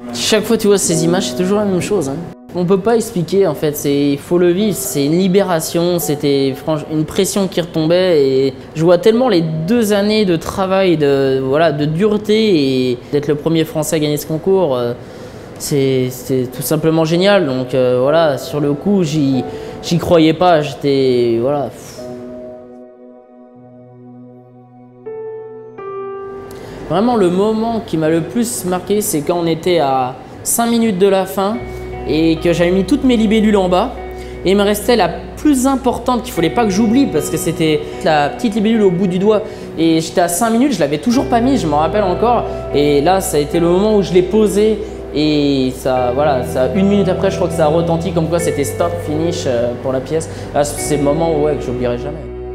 Chaque fois tu vois ces images, c'est toujours la même chose. Hein. On peut pas expliquer en fait, il faut le vivre, c'est une libération, c'était une pression qui retombait et je vois tellement les 2 années de travail, de dureté et d'être le premier Français à gagner ce concours, c'est tout simplement génial. Donc voilà, sur le coup, j'y croyais pas, j'étais voilà. Vraiment le moment qui m'a le plus marqué, c'est quand on était à 5 minutes de la fin et que j'avais mis toutes mes libellules en bas et il me restait la plus importante qu'il ne fallait pas que j'oublie parce que c'était la petite libellule au bout du doigt et j'étais à 5 minutes, je l'avais toujours pas mis, je m'en rappelle encore et là ça a été le moment où je l'ai posé et ça, voilà, 1 minute après je crois que ça a retenti comme quoi c'était stop, finish pour la pièce. Là c'est le moment où, que j'oublierai jamais.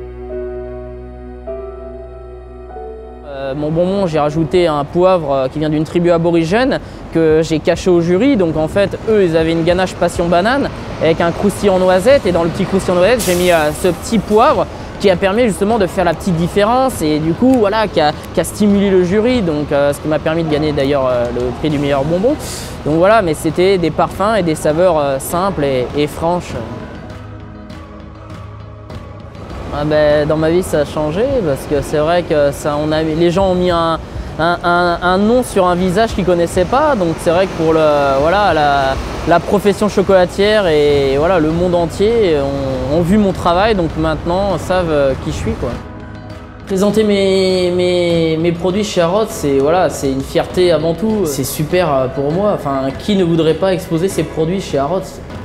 Mon bonbon, j'ai rajouté un poivre qui vient d'une tribu aborigène que j'ai caché au jury. Donc en fait, eux, ils avaient une ganache passion banane avec un croustillant noisette. Et dans le petit croustillant noisette, j'ai mis ce petit poivre qui a permis justement de faire la petite différence et du coup, voilà, qui a stimulé le jury. Donc ce qui m'a permis de gagner d'ailleurs le prix du meilleur bonbon. Donc voilà, mais c'était des parfums et des saveurs simples et franches. Ah ben, dans ma vie, ça a changé parce que c'est vrai que les gens ont mis un nom sur un visage qu'ils ne connaissaient pas. Donc c'est vrai que pour la profession chocolatière et voilà, le monde entier ont vu mon travail. Donc maintenant, savent qui je suis, quoi. Présenter mes produits chez Harrods, c'est une fierté avant tout. C'est super pour moi. Enfin, qui ne voudrait pas exposer ses produits chez Harrods?